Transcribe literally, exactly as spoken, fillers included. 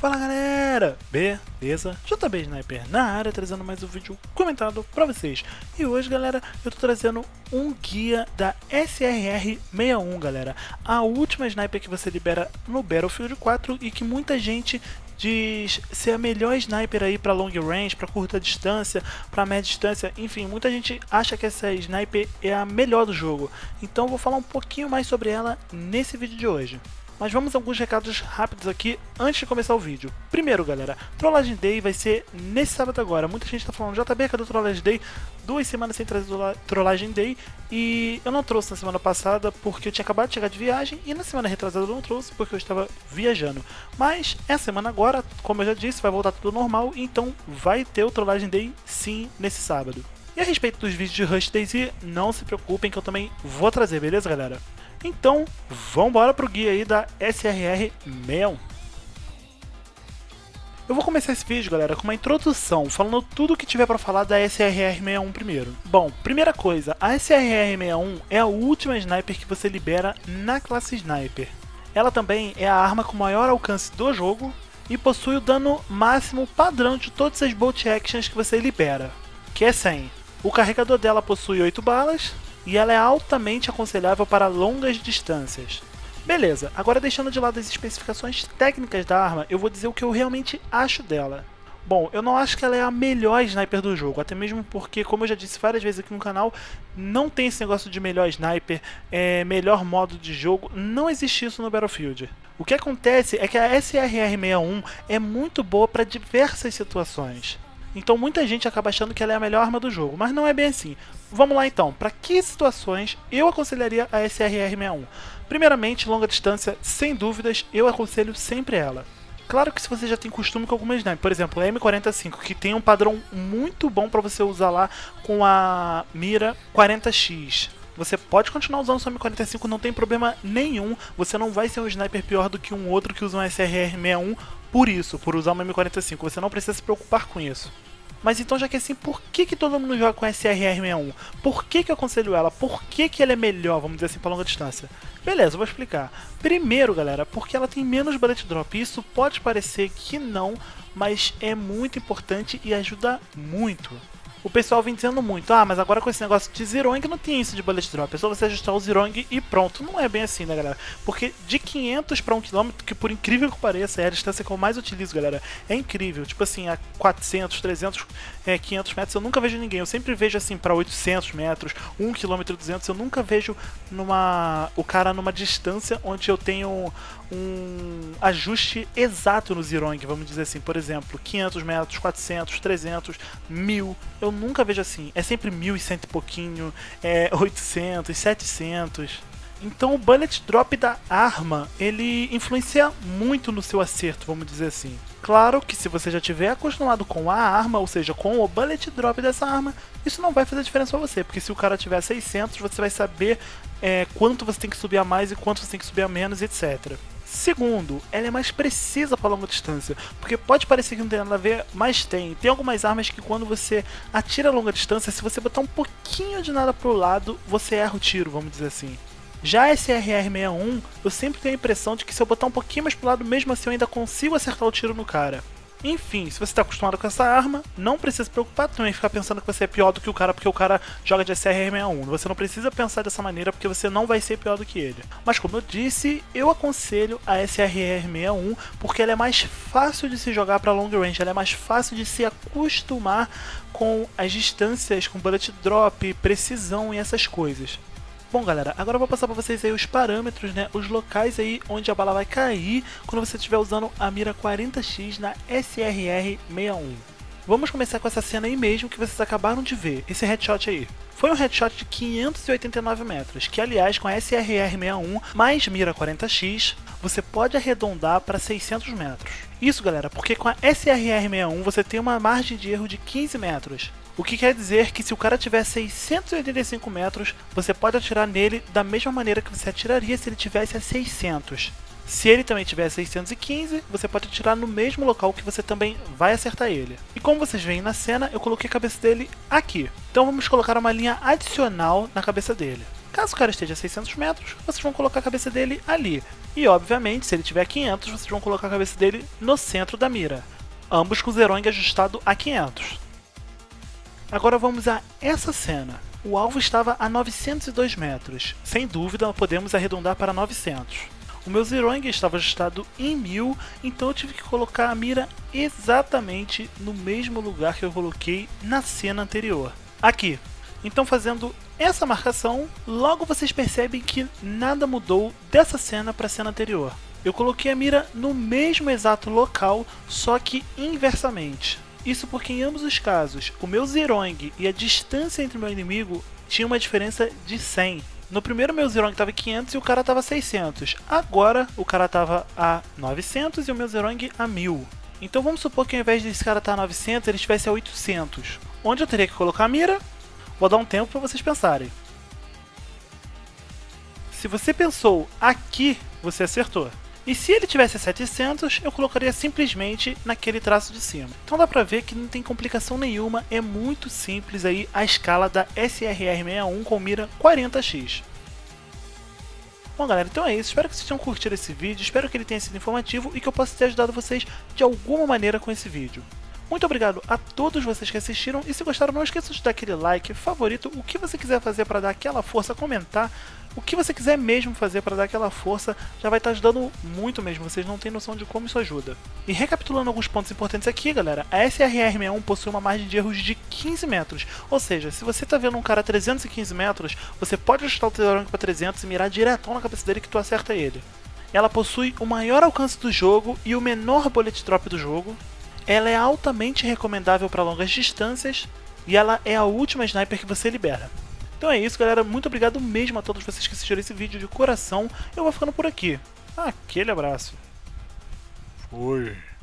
Fala galera, beleza? J B Sniper na área, trazendo mais um vídeo comentado pra vocês. E hoje galera, eu tô trazendo um guia da S R R sessenta e um galera. A última sniper que você libera no Battlefield quatro e que muita gente diz ser a melhor sniper aí para long range, para curta distância, para média distância, enfim, muita gente acha que essa sniper é a melhor do jogo. Então eu vou falar um pouquinho mais sobre ela nesse vídeo de hoje. Mas vamos a alguns recados rápidos aqui antes de começar o vídeo. Primeiro galera, Trollagem Day vai ser nesse sábado agora. Muita gente está falando, J B, cadê o Trollagem Day? Duas semanas sem trazer o Trollagem Day. E eu não trouxe na semana passada porque eu tinha acabado de chegar de viagem. E na semana retrasada eu não trouxe porque eu estava viajando. Mas essa semana agora, como eu já disse, vai voltar tudo normal. Então vai ter o Trollagem Day sim nesse sábado. E a respeito dos vídeos de Rush DayZ, não se preocupem que eu também vou trazer, beleza galera? Então, vambora pro guia aí da S R R sessenta e um. Eu vou começar esse vídeo, galera, com uma introdução, falando tudo o que tiver pra falar da S R R sessenta e um primeiro. Bom, primeira coisa, a S R R sessenta e um é a última sniper que você libera na classe Sniper. Ela também é a arma com maior alcance do jogo e possui o dano máximo padrão de todas as bolt actions que você libera, que é cem. O carregador dela possui oito balas, e ela é altamente aconselhável para longas distâncias. Beleza, agora deixando de lado as especificações técnicas da arma, eu vou dizer o que eu realmente acho dela. Bom, eu não acho que ela é a melhor sniper do jogo, até mesmo porque, como eu já disse várias vezes aqui no canal, não tem esse negócio de melhor sniper, é, melhor modo de jogo, não existe isso no Battlefield. O que acontece é que a S R R sessenta e um é muito boa para diversas situações. Então muita gente acaba achando que ela é a melhor arma do jogo, mas não é bem assim. Vamos lá então, para que situações eu aconselharia a S R R sessenta e um? Primeiramente, longa distância, sem dúvidas, eu aconselho sempre ela. Claro que se você já tem costume com alguma sniper, por exemplo, a M quarenta e cinco, que tem um padrão muito bom para você usar lá com a mira quarenta X. Você pode continuar usando sua M quarenta e cinco, não tem problema nenhum. Você não vai ser um sniper pior do que um outro que usa um S R R sessenta e um por isso, por usar uma M quarenta e cinco. Você não precisa se preocupar com isso. Mas então, já que é assim, por que, que todo mundo joga com S R R sessenta e um? Por que, que eu aconselho ela? Por que, que ela é melhor, vamos dizer assim, para longa distância? Beleza, eu vou explicar. Primeiro, galera, porque ela tem menos bullet drop. Isso pode parecer que não, mas é muito importante e ajuda muito. O pessoal vem dizendo muito, ah, mas agora com esse negócio de Zerong não tem isso de bullet drop, é só você ajustar o Zerong e pronto. Não é bem assim, né, galera? Porque de quinhentos para um quilômetro, que por incrível que pareça é a distância que eu mais utilizo, galera, é incrível. Tipo assim, a quatrocentos, trezentos, é, quinhentos metros eu nunca vejo ninguém. Eu sempre vejo assim para oitocentos metros, um quilômetro e duzentos, eu nunca vejo numa, o cara numa distância onde eu tenho um ajuste exato no Zerong, vamos dizer assim, por exemplo, quinhentos metros, quatrocentos, trezentos, mil, eu nunca vejo assim, é sempre mil e cento e pouquinho, é oitocentos, setecentos. Então o bullet drop da arma, ele influencia muito no seu acerto, vamos dizer assim. Claro que se você já tiver acostumado com a arma, ou seja, com o bullet drop dessa arma, isso não vai fazer diferença pra você, porque se o cara tiver seiscentos, você vai saber é, quanto você tem que subir a mais e quanto você tem que subir a menos, etcétera. Segundo, ela é mais precisa para longa distância, porque pode parecer que não tem nada a ver, mas tem. Tem algumas armas que quando você atira a longa distância, se você botar um pouquinho de nada pro lado, você erra o tiro, vamos dizer assim. Já a S R R sessenta e um, eu sempre tenho a impressão de que se eu botar um pouquinho mais pro lado, mesmo assim eu ainda consigo acertar o tiro no cara. Enfim, se você está acostumado com essa arma, não precisa se preocupar também ficar pensando que você é pior do que o cara porque o cara joga de S R R sessenta e um. Você não precisa pensar dessa maneira porque você não vai ser pior do que ele. Mas como eu disse, eu aconselho a S R R sessenta e um porque ela é mais fácil de se jogar para long range, ela é mais fácil de se acostumar com as distâncias, com bullet drop, precisão e essas coisas. Bom galera, agora eu vou passar para vocês aí os parâmetros, né, os locais aí onde a bala vai cair quando você estiver usando a mira quarenta X na S R R sessenta e um. Vamos começar com essa cena aí mesmo que vocês acabaram de ver, esse headshot aí. Foi um headshot de quinhentos e oitenta e nove metros, que aliás com a S R R sessenta e um mais mira quarenta X, você pode arredondar para seiscentos metros. Isso galera, porque com a S R R sessenta e um você tem uma margem de erro de quinze metros. O que quer dizer que se o cara tiver seiscentos e oitenta e cinco metros, você pode atirar nele da mesma maneira que você atiraria se ele tivesse a seiscentos. Se ele também tiver seiscentos e quinze, você pode atirar no mesmo local que você também vai acertar ele. E como vocês veem na cena, eu coloquei a cabeça dele aqui. Então vamos colocar uma linha adicional na cabeça dele. Caso o cara esteja a seiscentos metros, vocês vão colocar a cabeça dele ali. E obviamente, se ele tiver a quinhentos, vocês vão colocar a cabeça dele no centro da mira. Ambos com o Zerong ajustado a quinhentos. Agora vamos a essa cena. O alvo estava a novecentos e dois metros. Sem dúvida, podemos arredondar para novecentos. O meu Zerong estava ajustado em mil, então eu tive que colocar a mira exatamente no mesmo lugar que eu coloquei na cena anterior. Aqui. Então, fazendo essa marcação, logo vocês percebem que nada mudou dessa cena para a cena anterior. Eu coloquei a mira no mesmo exato local, só que inversamente. Isso porque em ambos os casos, o meu Zerong e a distância entre o meu inimigo tinha uma diferença de cem. No primeiro meu Zerong estava quinhentos e o cara estava seiscentos. Agora o cara estava a novecentos e o meu Zerong a mil. Então vamos supor que ao invés desse cara estar a novecentos, ele estivesse a oitocentos. Onde eu teria que colocar a mira? Vou dar um tempo para vocês pensarem. Se você pensou aqui, você acertou. E se ele tivesse setecentos, eu colocaria simplesmente naquele traço de cima. Então dá pra ver que não tem complicação nenhuma, é muito simples aí a escala da S R R sessenta e um com mira quarenta x. Bom galera, então é isso, espero que vocês tenham curtido esse vídeo, espero que ele tenha sido informativo e que eu possa ter ajudado vocês de alguma maneira com esse vídeo. Muito obrigado a todos vocês que assistiram e se gostaram não esqueça de dar aquele like, favorito, o que você quiser fazer para dar aquela força, comentar, o que você quiser mesmo fazer para dar aquela força, já vai estar ajudando muito mesmo, vocês não têm noção de como isso ajuda. E recapitulando alguns pontos importantes aqui galera, a S R R sessenta e um possui uma margem de erros de quinze metros, ou seja, se você está vendo um cara a trezentos e quinze metros, você pode ajustar o teu Zerong para trezentos e mirar diretão na cabeça dele que tu acerta ele. Ela possui o maior alcance do jogo e o menor bullet drop do jogo. Ela é altamente recomendável para longas distâncias e ela é a última sniper que você libera. Então é isso galera, muito obrigado mesmo a todos vocês que assistiram esse vídeo de coração, eu vou ficando por aqui. Aquele abraço. Fui.